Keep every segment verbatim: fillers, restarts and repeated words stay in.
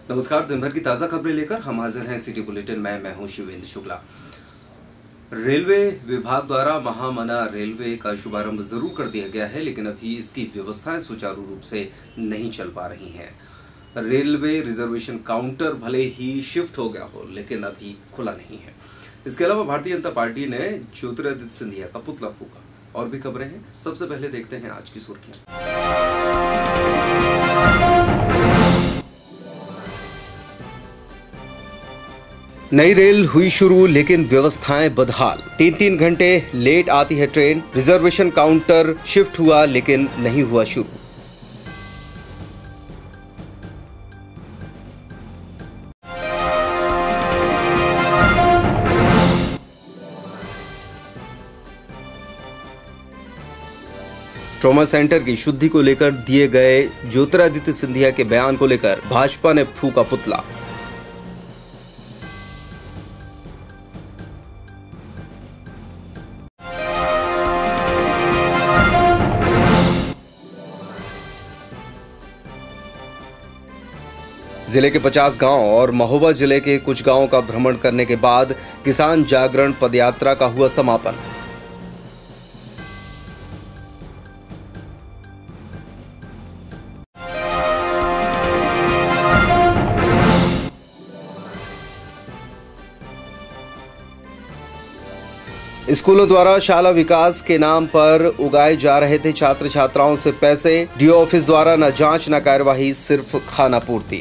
नमस्कार। दिन भर की ताज़ा खबरें लेकर हम हाजिर हैं सिटी बुलेटिन में। मैं हूं शिवेंद्र शुक्ला। रेलवे विभाग द्वारा महामना रेलवे का शुभारंभ जरूर कर दिया गया है, लेकिन अभी इसकी व्यवस्थाएं सुचारू रूप से नहीं चल पा रही हैं। रेलवे रिजर्वेशन काउंटर भले ही शिफ्ट हो गया हो, लेकिन अभी खुला नहीं है। इसके अलावा भारतीय जनता पार्टी ने ज्योतिरादित्य सिंधिया का पुतला फूका। और भी खबरें हैं, सबसे पहले देखते हैं आज की सुर्खियां। नई रेल हुई शुरू, लेकिन व्यवस्थाएं बदहाल। तीन तीन घंटे लेट आती है ट्रेन। रिजर्वेशन काउंटर शिफ्ट हुआ, लेकिन नहीं हुआ शुरू। ट्रॉमा सेंटर की शुद्धि को लेकर दिए गए ज्योतिरादित्य सिंधिया के बयान को लेकर भाजपा ने फूका पुतला। जिले के पचास गांव और महोबा जिले के कुछ गांवों का भ्रमण करने के बाद किसान जागरण पदयात्रा का हुआ समापन। स्कूलों द्वारा शाला विकास के नाम पर उगाए जा रहे थे छात्र छात्राओं से पैसे। डीओ ऑफिस द्वारा न जांच न कार्यवाही, सिर्फ खाना पूर्ति।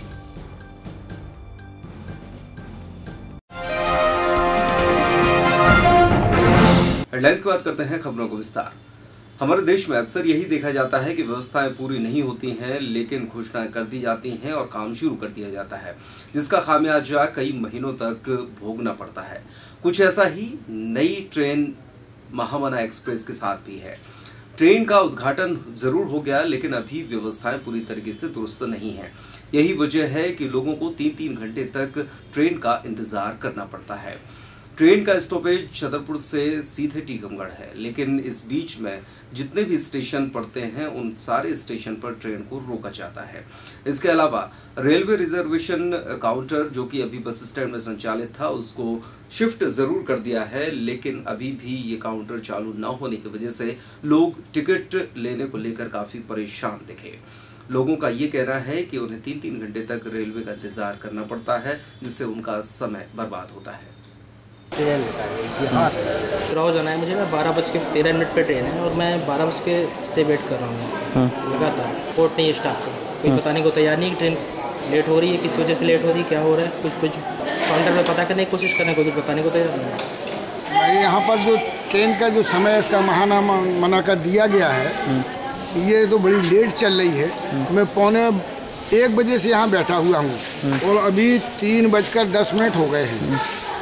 हेडलाइंस की बात करते हैं, खबरों को विस्तार। हमारे देश में अक्सर यही देखा जाता है कि व्यवस्थाएं पूरी नहीं होती हैं, लेकिन घोषणाएं कर दी जाती हैं और काम शुरू कर दिया जाता है, जिसका खामियाजा कई महीनों तक भोगना पड़ता है। कुछ ऐसा ही नई ट्रेन महामना एक्सप्रेस के साथ भी है। ट्रेन का उद्घाटन जरूर हो गया, लेकिन अभी व्यवस्थाएं पूरी तरीके से दुरुस्त नहीं है। यही वजह है कि लोगों को तीन तीन घंटे तक ट्रेन का इंतजार करना पड़ता है। ट्रेन का स्टॉपेज छतरपुर से सीधे टीकमगढ़ है, लेकिन इस बीच में जितने भी स्टेशन पड़ते हैं उन सारे स्टेशन पर ट्रेन को रोका जाता है। इसके अलावा रेलवे रिजर्वेशन काउंटर, जो कि अभी बस स्टैंड में संचालित था, उसको शिफ्ट जरूर कर दिया है, लेकिन अभी भी ये काउंटर चालू न होने की वजह से लोग टिकट लेने को लेकर काफ़ी परेशान दिखे। लोगों का ये कहना है कि उन्हें तीन तीन घंटे तक रेलवे का इंतजार करना पड़ता है, जिससे उनका समय बर्बाद होता है। ट्रेन हाँ रोज आना है मुझे। मैं बारह बज के तेरह मिनट पे ट्रेन है और मैं बारह बज के से वेट कर रहा हूँ लगातार। कोर्ट नहीं है स्टाफ को, कोई बताने को तैयार नहीं कि ट्रेन लेट हो रही है, किस वजह से लेट हो रही है, क्या हो रहा है। कुछ कुछ काउंटर में पता करने की कोशिश करने को, कुछ बताने को तैयार नहीं है। यहाँ पर जो ट्रेन का जो समय इसका महाना मना कर दिया गया है, ये तो बड़ी लेट चल रही है। मैं पौने एक बजे से यहाँ बैठा हुआ हूँ और अभी तीन बजकर दस मिनट हो गए हैं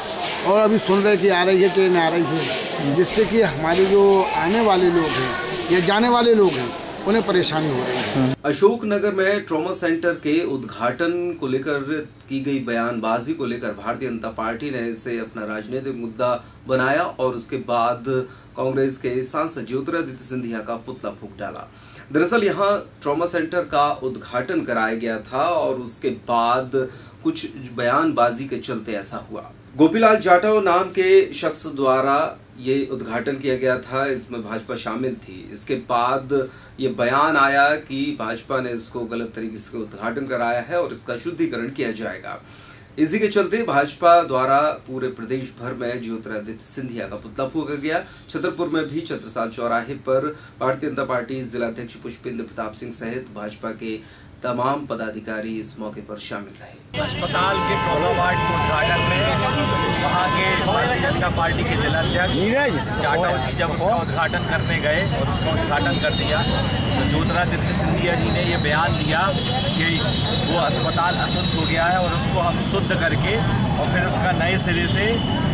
और अभी सुन रहे कि आ रही है ट्रेन, आ रही है, जिससे कि हमारे जो आने वाले लोग हैं या जाने वाले लोग हैं उन्हें परेशानी हो रही है। अशोकनगर में ट्रॉमा सेंटर के उद्घाटन को लेकर की गई बयानबाजी को लेकर भारतीय जनता पार्टी ने इसे अपना राजनीतिक मुद्दा बनाया और उसके बाद कांग्रेस के सांसद ज्योतिरादित्य सिंधिया का पुतला फूंक डाला। दरअसल यहाँ ट्रॉमा सेंटर का उद्घाटन कराया गया था और उसके बाद कुछ बयानबाजी के चलते ऐसा हुआ। गोपीलाल जाटव नाम के शख्स द्वारा ये उद्घाटन किया गया था, इसमें भाजपा शामिल थी। इसके बाद ये बयान आया कि भाजपा ने इसको गलत तरीके से उद्घाटन कराया है और इसका शुद्धिकरण किया जाएगा। इसी के चलते भाजपा द्वारा पूरे प्रदेश भर में ज्योतिरादित्य सिंधिया का पुतला फूंका गया। छतरपुर में भी छत्रसाल चौराहे पर भारतीय जनता पार्टी जिलाध्यक्ष पुष्पेंद्र प्रताप सिंह सहित भाजपा के तमाम पदाधिकारी इस मौके पर शामिल रहे। अस्पताल के ट्रॉमा वार्ड के उद्घाटन में वहाँ के भारतीय जनता पार्टी के जिलाध्यक्ष जाटव जी जब उसका उद्घाटन करने गए और उसका उद्घाटन कर दिया, तो ज्योतिरादित्य सिंधिया जी ने ये बयान दिया कि वो अस्पताल अशुद्ध हो गया है और उसको हम शुद्ध करके और फिर उसका नए सिरे से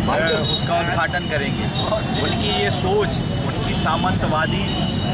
उसका उद्घाटन करेंगे। उनकी ये सोच, उनकी सामंतवादी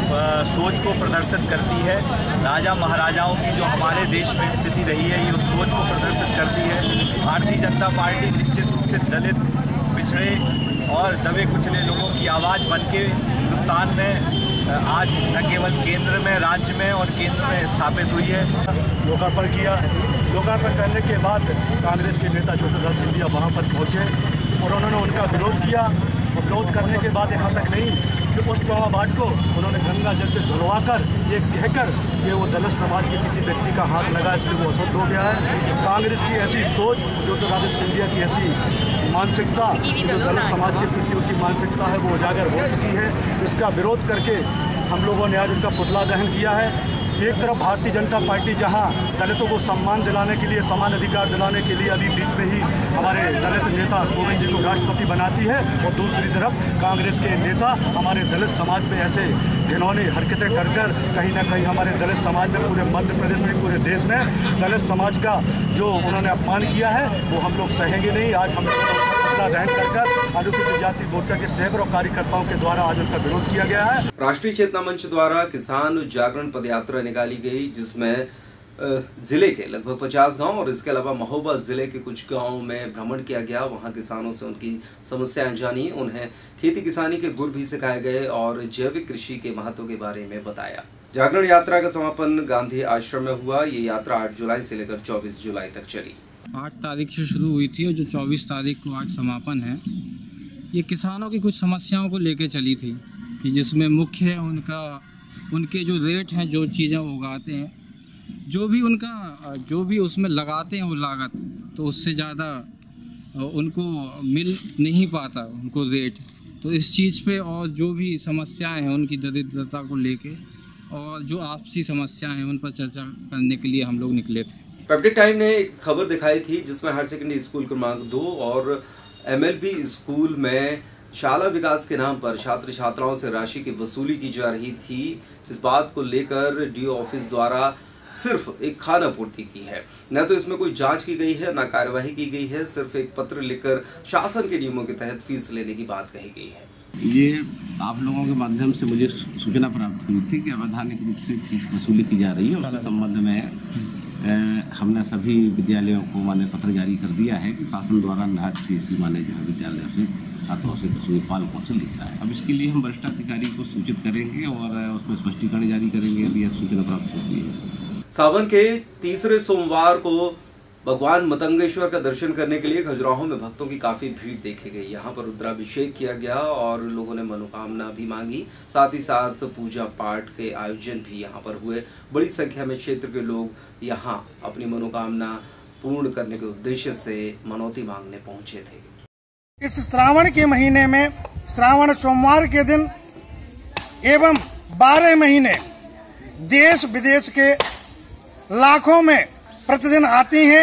सोच को प्रदर्शित करती है। राजा महाराजाओं की जो हमारे देश में स्थिति रही है, ये उस सोच को प्रदर्शित करती है। भारतीय जनता पार्टी निश्चित रूप से दलित, पिछड़े और दबे कुचले लोगों की आवाज़ बन के हिंदुस्तान में आज न केवल केंद्र में, राज्य में और केंद्र में स्थापित हुई है। लोकार्पण किया, लोकार्पण करने के बाद कांग्रेस के नेता ज्योतिरादित्य सिंधिया वहाँ पर पहुँचे और उन्होंने उनका विरोध किया। और विरोध करने के बाद यहाँ तक नहीं कि उस ट्रॉमा वार्ड को उन्होंने गंगा जल से धुलवा कर ये कहकर कि वो दलित समाज के किसी व्यक्ति का हाथ लगा इसलिए वो अशुद्ध हो गया है। कांग्रेस की ऐसी सोच, ज्योतिरादित्य सिंधिया की ऐसी मानसिकता, जो दलित समाज के प्रति उनकी मानसिकता है वो उजागर हो चुकी है। इसका विरोध करके हम लोगों ने आज उनका पुतला दहन किया है। एक तरफ भारतीय जनता पार्टी जहां दलितों को सम्मान दिलाने के लिए, समान अधिकार दिलाने के लिए अभी बीच में ही हमारे दलित नेता कोविंद जी को राष्ट्रपति बनाती है, और दूसरी तरफ कांग्रेस के नेता हमारे दलित समाज पे ऐसे घिनौनी हरकतें कर कर कहीं ना कहीं हमारे दलित समाज में, पूरे मध्य प्रदेश में, पूरे देश में दलित समाज का जो उन्होंने अपमान किया है वो हम लोग सहेंगे नहीं। आज हम पुतला दहन कर कर अनुसूचित जाति मोर्चा के सैकड़ों कार्यकर्ताओं के द्वारा आज उनका विरोध किया गया है। राष्ट्रीय चेतना मंच द्वारा किसान जागरण पदयात्रा निकाली गई, जिसमें जिले के लगभग पचास गांव और इसके अलावा महोबा जिले के कुछ गांवों में भ्रमण किया गया। वहां किसानों से उनकी समस्याएं जानी, उन्हें खेती किसानी के गुर भी सिखाए गए और जैविक कृषि के महत्व के बारे में बताया। जागरण यात्रा का समापन गांधी आश्रम में हुआ। ये यात्रा आठ जुलाई से लेकर चौबीस जुलाई तक चली। आठ तारीख से शुरू हुई थी और जो चौबीस तारीख को आज समापन है। ये किसानों की कुछ समस्याओं को लेके चली थी कि जिसमें मुख्य है उनका उनके जो रेट हैं, जो चीज़ें उगाते हैं, जो भी उनका जो भी उसमें लगाते हैं वो लागत, तो उससे ज़्यादा उनको मिल नहीं पाता उनको रेट। तो इस चीज़ पे और जो भी समस्याएं हैं उनकी दरिद्रता को लेके और जो आपसी समस्याएं हैं उन पर चर्चा करने के लिए हम लोग निकले थे। पेप्टिक टाइम ने एक खबर दिखाई थी जिसमें हायर सेकेंडरी स्कूल क्रमांक दो और एमएलबी स्कूल में शाला विकास के नाम पर छात्र छात्राओं से राशि की वसूली की जा रही थी। इस बात को लेकर डीओ ऑफिस द्वारा सिर्फ एक खाना पूर्ति की है, न तो इसमें कोई जांच की गई है, न कार्यवाही की गई है। सिर्फ एक पत्र लिखकर शासन के नियमों के तहत फीस लेने की बात कही गई है। ये आप लोगों के माध्यम से मुझे सूचना प्राप्त हुई थी कि अवैधानिक रूप से फीस वसूली की जा रही है। उसके संबंध में ए, हमने सभी विद्यालयों को माने पत्र जारी कर दिया है कि शासन द्वारा निर्धारित फीस माने जो है विद्यालयों से छात्रों से दसवीं पालकों से लिखा है। अब इसके लिए हम वरिष्ठ अधिकारी को सूचित करेंगे और उसमें स्पष्टीकरण जारी करेंगे यदि यह सूचना प्राप्त होती है। सावन के तीसरे सोमवार को भगवान मतंगेश्वर का दर्शन करने के लिए खजुराहो में भक्तों की काफी भीड़ देखी गई। यहाँ पर रुद्राभिषेक किया गया और लोगों ने मनोकामना भी मांगी। साथ ही साथ पूजा पाठ के आयोजन भी यहाँ पर हुए। बड़ी संख्या में क्षेत्र के लोग यहाँ अपनी मनोकामना पूर्ण करने के उद्देश्य से मनौती मांगने पहुंचे थे। इस श्रावण के महीने में श्रावण सोमवार के दिन एवं बारह महीने देश विदेश के लाखों में प्रतिदिन आती हैं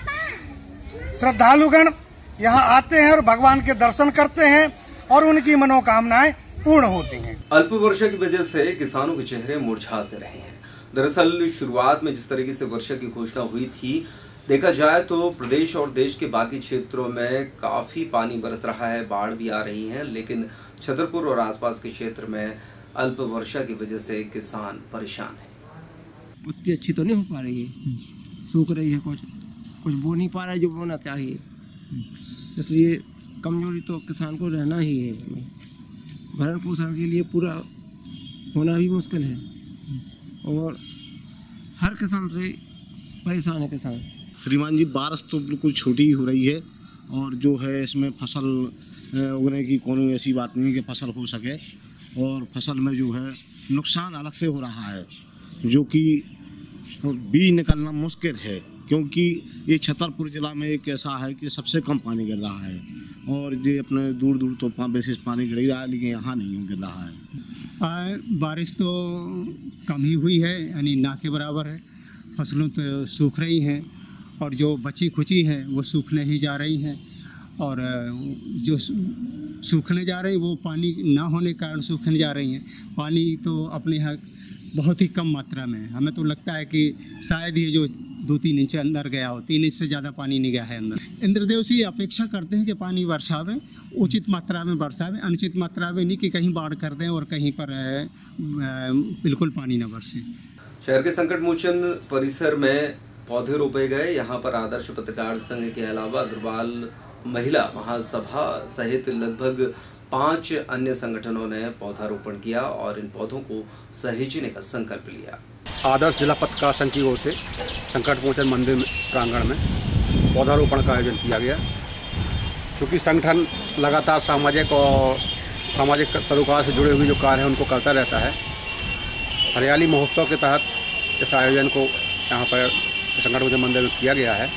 श्रद्धालुगण, यहाँ आते हैं और भगवान के दर्शन करते हैं और उनकी मनोकामनाएं पूर्ण होती हैं। अल्प वर्षा की वजह से किसानों के चेहरे मुरझा से रहे हैं। दरअसल शुरुआत में जिस तरीके से वर्षा की घोषणा हुई थी, देखा जाए तो प्रदेश और देश के बाकी क्षेत्रों में काफी पानी बरस रहा है, बाढ़ भी आ रही है, लेकिन छतरपुर और आसपास के क्षेत्र में अल्प वर्षा की वजह से किसान परेशान है। उतनी अच्छी तो नहीं हो पा रही है, सूख रही है, कुछ कुछ बो नहीं पा रहा है जो बोना चाहिए। इसलिए कमजोरी तो किसान को रहना ही है। भरण पोषण के लिए पूरा होना भी मुश्किल है और हर किसान से परेशान है किसान। श्रीमान जी, बारिश तो बिल्कुल छोटी ही हो रही है और जो है इसमें फसल उगने की कोई ऐसी बात नहीं है कि फसल हो सके, और फसल में जो है नुकसान अलग से हो रहा है, जो कि बीज निकलना मुश्किल है, क्योंकि ये छतरपुर जिला में एक ऐसा है कि सबसे कम पानी गिर रहा है और ये अपने दूर दूर तो बेसिस पानी गिर रहा है, लेकिन यहाँ नहीं गिर रहा है। बारिश तो कम ही हुई है, यानी ना के बराबर है। फसलों तो सूख रही हैं और जो बची खुची हैं वो सूखने ही जा रही हैं, और जो सूखने जा रही वो पानी ना होने के कारण सूखने जा रही हैं। पानी तो अपने यहाँ बहुत ही कम मात्रा में है। हमें तो लगता है कि शायद ये जो दो तीन इंच अंदर गया हो, तीन इंच से ज़्यादा पानी नहीं गया है अंदर। इंद्रदेव से अपेक्षा करते हैं कि पानी बरसावें, उचित मात्रा में बरसावें, अनुचित मात्रा में नहीं कि कहीं बाढ़ कर दें और कहीं पर बिल्कुल पानी न बरसे। शहर के संकट मोचन परिसर में पौधे रोपे गए। यहाँ पर आदर्श पत्रकार संघ के अलावा अग्रवाल महिला महासभा सहित लगभग पांच अन्य संगठनों ने पौधारोपण किया और इन पौधों को सहेजने का संकल्प लिया। आदर्श जिला पत्रकार संघ की ओर से संकट मोचन मंदिर प्रांगण में पौधारोपण का आयोजन किया गया। चूँकि संगठन लगातार सामाजिक और सामाजिक सरोकार से जुड़े हुए जो कार्य हैं उनको करता रहता है, हरियाली महोत्सव के तहत इस आयोजन को यहाँ पर संकट मोचन मंदिर में किया गया है।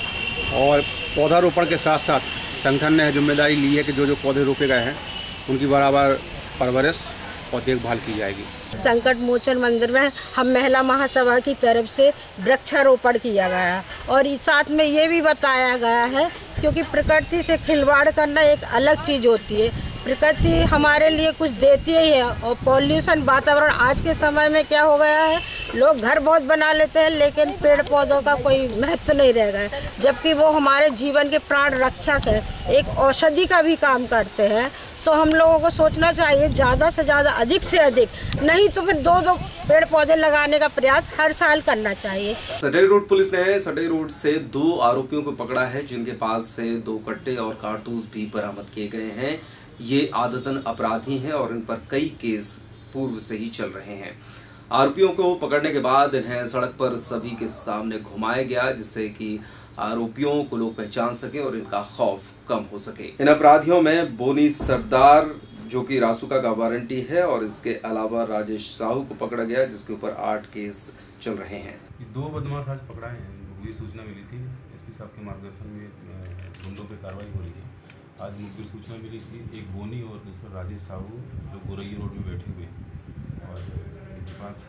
और पौधारोपण के साथ साथ संगठन ने जिम्मेदारी ली है कि जो जो पौधे रोपे गए हैं उनकी बराबर परवरिश और देखभाल की जाएगी। संकट मोचन मंदिर में हम महिला महासभा की तरफ से वृक्षारोपण किया गया और इस साथ में ये भी बताया गया है क्योंकि प्रकृति से खिलवाड़ करना एक अलग चीज़ होती है। प्रकृति हमारे लिए कुछ देती ही है और पॉल्यूशन वातावरण आज के समय में क्या हो गया है, लोग घर बहुत बना लेते हैं लेकिन पेड़ पौधों का कोई महत्व नहीं रह गया है, जबकि वो हमारे जीवन के प्राण रक्षक है, एक औषधि का भी काम करते हैं। तो हम लोगों को सोचना चाहिए ज़्यादा से ज़्यादा, अधिक से अधिक, नहीं तो फिर दो दो पेड़ पौधे लगाने का प्रयास हर साल करना चाहिए। सटई रोड पुलिस ने सटई रोड से दो आरोपियों को पकड़ा है जिनके पास से दो कट्टे और कारतूस भी बरामद किए गए हैं। ये आदतन अपराधी हैं और इन पर कई केस पूर्व से ही चल रहे हैं। आरोपियों को पकड़ने के बाद इन्हें सड़क पर सभी के सामने घुमाया गया जिससे कि आरोपियों को लोग पहचान सके और इनका खौफ कम हो सके। इन अपराधियों में बोनी सरदार जो कि रासुका का वारंटी है और इसके अलावा राजेश साहू को पकड़ा गया जिसके ऊपर आठ केस चल रहे हैं। दो बदमाश आज पकड़ा है। मुखबिर सूचना मिली थी, एसपी साहब के मार्गदर्शन में गुंडों पे कार्रवाई हो रही है। आज मुखबिर सूचना मिली थी, एक बोनी और दूसरा राजेश साहू जो गोरैया रोड में बैठे हुए हैं और इनके पास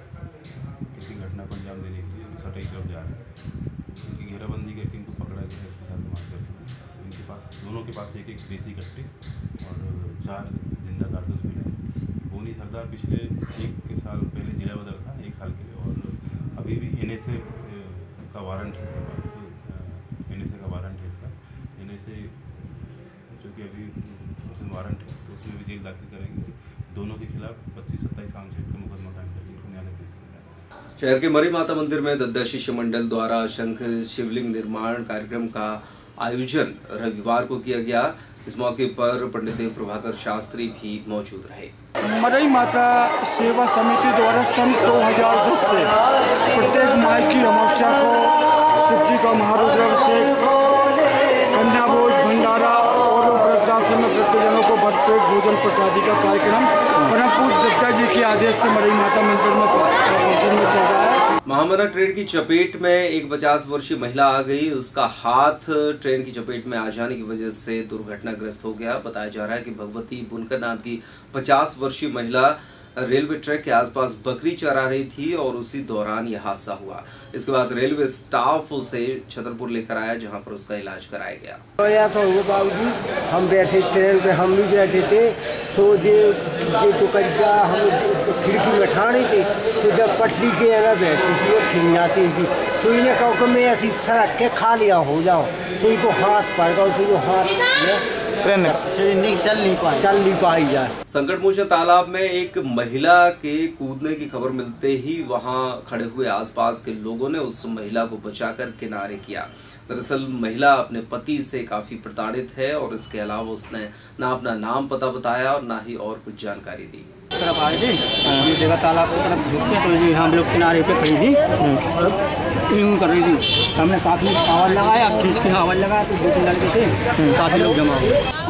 किसी घटना को अंजाम देने के लिए सटई तरफ जा रहे हैं। इनकी घेराबंदी करके इनको पकड़ा गया एसपी साहब के मार्गदर्शन में। तो इनके पास दोनों के पास एक एक देसी कट्टे और चार जिंदा कारतूस मिले हैं। बोनी सरदार पिछले एक साल पहले जिला बदल था, एक साल के लिए, और अभी भी एन एस ए का वारंट है इसके पास। तो एन एस ए का वारंट है इसका, एन एस ए जो कि अभी उसमें वारंट है तो उसमें भी जेल दाखिल करेंगे। दोनों के खिलाफ पच्चीस सत्ताईस आमसेट का मुकदमा कायम करके इनको न्यायालय पेश किया जाएगा। शहर के मरी माता मंदिर में दद्दा शिष्य मंडल द्वारा शंख शिवलिंग निर्माण कार्यक्रम का आयोजन रविवार को किया गया। इस मौके पर पंडित देव प्रभाकर शास्त्री भी मौजूद रहे। मरई माता सेवा समिति द्वारा सन दो हज़ार दस से प्रत्येक माई की अमावस्या को शिव जी का महारुद्राभिषेक, कन्या भोज, भंडारा और वृद्धाश्रम में वृद्धजनों को भरपेट भोजन प्रसादी का कार्यक्रम परम पूज्य दद्दा जी के आदेश से मरई माता मंदिर में चल रहा है। महामना ट्रेन की चपेट में एक पचास वर्षीय महिला आ गई। उसका हाथ ट्रेन की चपेट में आ जाने की वजह से दुर्घटनाग्रस्त हो गया। बताया जा रहा है कि भगवती बुनकर नाम की पचास वर्षीय महिला रेलवे ट्रैक के आसपास बकरी चरा रही थी और उसी दौरान यह हादसा हुआ। इसके बाद रेलवे स्टाफ उसे छतरपुर लेकर आया जहां पर उसका इलाज कराया गया। तो बाबूजी हम बैठे ट्रेन पे, हम भी बैठे थे तो ये ये तो कज्जा हम खिड़की में ठाणी थी तो जब पटरी के अंदर बैठी थी और छिन जाती थी तो इन्हें कहो कि मैं ऐसी सड़क के खा लिया हो जाओ तो इनको हाथ पड़ गया, तो जो हाथ ट्रेन नहीं चल नहीं पाई चल नहीं पाई जाए। संकट मोचन तालाब में एक महिला के कूदने की खबर मिलते ही वहां खड़े हुए आसपास के लोगों ने उस महिला को बचाकर किनारे किया। दरअसल महिला अपने पति से काफी प्रताड़ित है और इसके अलावा उसने ना अपना नाम पता बताया और ना ही और कुछ जानकारी दी। तरफ आए थे, ये देखा तालाब की तरफ झुकते तो जी हम लोग किनारे पे खड़ी थी और यूं कर रही थी। हमने काफी आवाज लगाया, खींच के आवाज लगाया तो दो तीन लड़के थे, काफी लोग जमा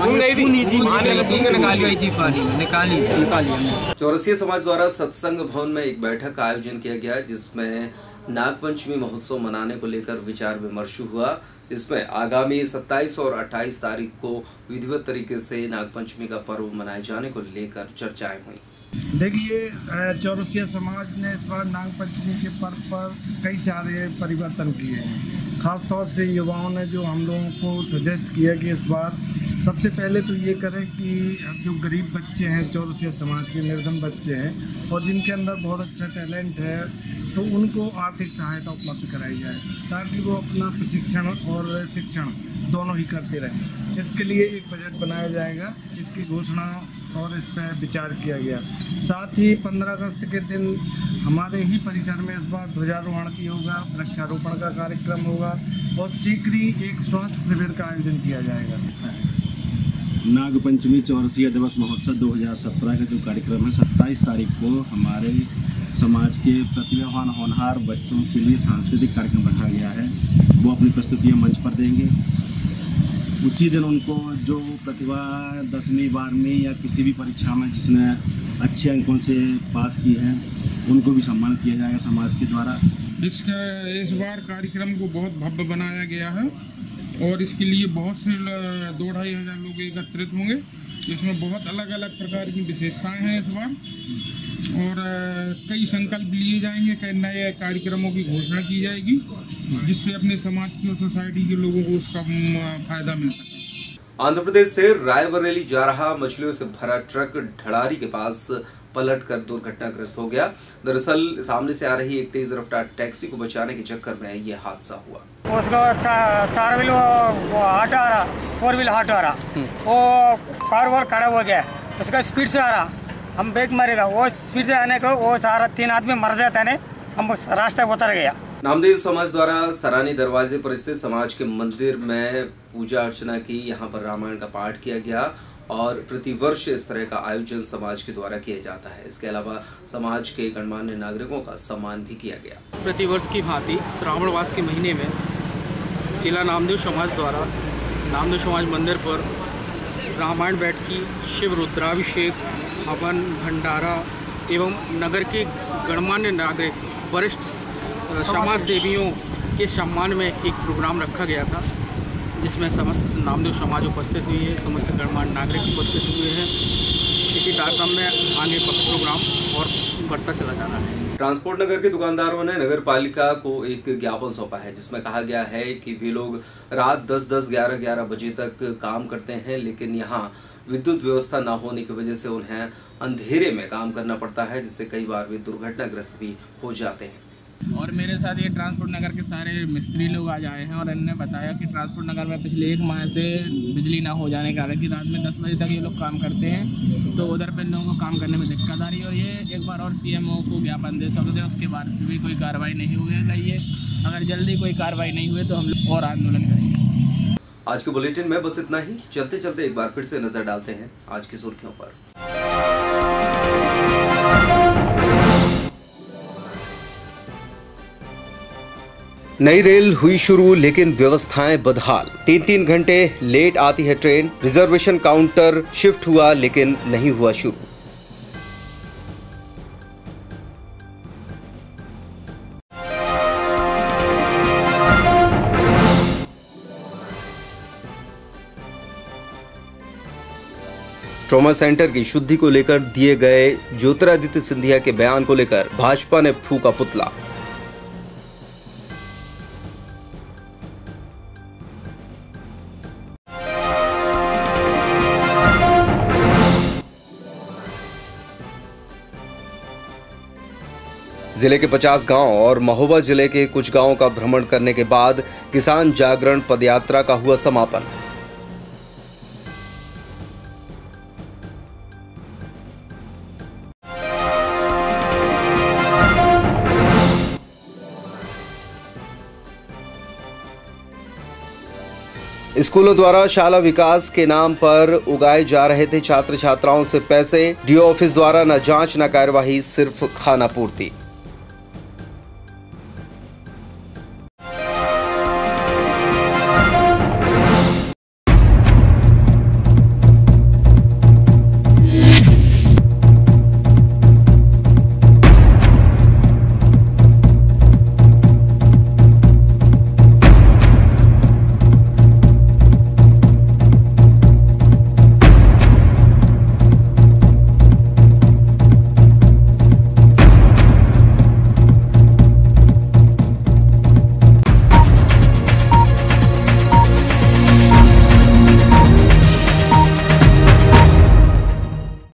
हुए। चौरसिया समाज द्वारा सत्संग भवन में एक बैठक का आयोजन किया गया जिसमें नागपंचमी महोत्सव मनाने को लेकर विचार विमर्श हुआ। इसमें आगामी सत्ताईस और अट्ठाईस तारीख को विधिवत तरीके से नागपंचमी का पर्व मनाए जाने को लेकर चर्चाएं हुई। देखिए, चौरसिया समाज ने इस बार नागपंचमी के पर्व पर कई सारे परिवर्तन किए हैं। खास तौर से युवाओं ने जो हम लोगों को सजेस्ट किया कि इस बार सबसे पहले तो ये करें कि जो गरीब बच्चे हैं, चौरसिया समाज के निर्धन बच्चे हैं और जिनके अंदर बहुत अच्छा टैलेंट है तो उनको आर्थिक सहायता उपलब्ध कराई जाए ताकि वो अपना प्रशिक्षण और शिक्षण दोनों ही करते रहें। इसके लिए एक बजट बनाया जाएगा, इसकी घोषणा और इस पर विचार किया गया। साथ ही पंद्रह अगस्त के दिन हमारे ही परिसर में इस बार ध्वजारोहण की होगा, वृक्षारोपण का कार्यक्रम होगा और शीघ्र ही एक स्वास्थ्य शिविर का आयोजन किया जाएगा। नागपंचमी चौरसिया दिवस महोत्सव दो हज़ार सत्रह का जो कार्यक्रम है सत्ताईस तारीख को हमारे समाज के प्रतिभावान होनहार बच्चों के लिए सांस्कृतिक कार्यक्रम रखा गया है। वो अपनी प्रस्तुतियाँ मंच पर देंगे। उसी दिन उनको जो प्रतिभा दसवीं बारहवीं या किसी भी परीक्षा में जिसने अच्छे अंकों से पास की है उनको भी सम्मानित किया जाएगा समाज के द्वारा। इसका इस बार कार्यक्रम को बहुत भव्य बनाया गया है और इसके लिए बहुत से दो ढाई हज़ार लोग एकत्रित होंगे। इसमें बहुत अलग अलग प्रकार की विशेषताएं हैं इस बार और कई संकल्प लिए जाएंगे, कई नए कार्यक्रमों की घोषणा की जाएगी जिससे अपने समाज की और सोसाइटी के लोगों को उसका फायदा मिल सके। आंध्र प्रदेश से रायबरेली जा रहा मछलियों से भरा ट्रक ढड़ारी के पास पलटकर दुर्घटनाग्रस्त हो गया। दरअसल सामने से आ रही एक तेज रफ्तार टैक्सी को बचाने के चक्कर में यह हादसा हुआ। उसको चा, चार व्हील वो ऑटो आ रहा, फोर व्हील ऑटो आ रहा, वो कार वॉल खड़ा हो गया, उसका स्पीड से आ रहा, हम ब्रेक मारेगा, वो स्पीड से आने को वो चार तीन आदमी मर जाता है, हम रास्ते उतर गया। नामदेव समाज द्वारा सरानी दरवाजे पर स्थित समाज के मंदिर में पूजा अर्चना की। यहाँ पर रामायण का पाठ किया गया और प्रतिवर्ष इस तरह का आयोजन समाज के द्वारा किया जाता है। इसके अलावा समाज के गणमान्य नागरिकों का सम्मान भी किया गया। प्रतिवर्ष की भांति श्रावण मास के महीने में जिला नामदेव समाज द्वारा नामदेव समाज मंदिर पर रामायण बैठकी, शिव रुद्राभिषेक, हवन, भंडारा एवं नगर के गणमान्य नागरिक वरिष्ठ समाज सेवियों के सम्मान में एक प्रोग्राम रखा गया था जिसमें समस्त नामदेव समाज उपस्थित हुई है, समस्त गणमान्य नागरिक उपस्थित हुए हैं। इसी कार्यक्रम में आगे प्रोग्राम और बढ़ता चला जाना है। ट्रांसपोर्ट नगर के दुकानदारों ने नगर पालिका को एक ज्ञापन सौंपा है जिसमें कहा गया है कि वे लोग रात दस दस ग्यारह ग्यारह बजे तक काम करते हैं, लेकिन यहाँ विद्युत व्यवस्था न होने की वजह से उन्हें अंधेरे में काम करना पड़ता है, जिससे कई बार वे दुर्घटनाग्रस्त भी हो जाते हैं। और मेरे साथ ये ट्रांसपोर्ट नगर के सारे मिस्त्री लोग आज आए हैं और इन्होंने बताया कि ट्रांसपोर्ट नगर में पिछले एक माह से बिजली ना हो जाने के कारण कि रात में दस बजे तक ये लोग काम करते हैं, तो उधर पर लोगों को काम करने में दिक्कत आ रही है और ये एक बार और सीएमओ को ज्ञापन दे सकते हैं। उसके बाद भी कोई कार्रवाई नहीं हुई रही है। अगर जल्दी कोई कार्रवाई नहीं हुई तो हम लोग और आंदोलन करेंगे। आज के बुलेटिन में बस इतना ही। चलते चलते एक बार फिर से नजर डालते हैं आज की सुर्खियों पर। नई रेल हुई शुरू लेकिन व्यवस्थाएं बदहाल। तीन तीन घंटे लेट आती है ट्रेन। रिजर्वेशन काउंटर शिफ्ट हुआ लेकिन नहीं हुआ शुरू। ट्रॉमा सेंटर की शुद्धि को लेकर दिए गए ज्योतिरादित्य सिंधिया के बयान को लेकर भाजपा ने फूंका पुतला। जिले के पचास गांव और महोबा जिले के कुछ गांवों का भ्रमण करने के बाद किसान जागरण पदयात्रा का हुआ समापन। स्कूलों द्वारा शाला विकास के नाम पर उगाए जा रहे थे छात्र छात्राओं से पैसे। डीओ ऑफिस द्वारा न जांच न कार्यवाही, सिर्फ खाना पूर्ति।